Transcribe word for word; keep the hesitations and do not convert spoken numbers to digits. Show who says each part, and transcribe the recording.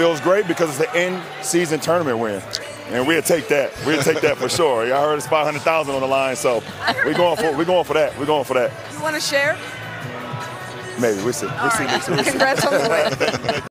Speaker 1: feels great because it's an in-season tournament win. And we'll take that. We'll take that for sure. Y'all heard it's five hundred thousand on the line, so we're going for we're going for that. We're going for that.
Speaker 2: You want to share?
Speaker 1: Maybe. We'll see. We'll see.
Speaker 2: Right.
Speaker 1: We'll see.
Speaker 2: Congrats on the win.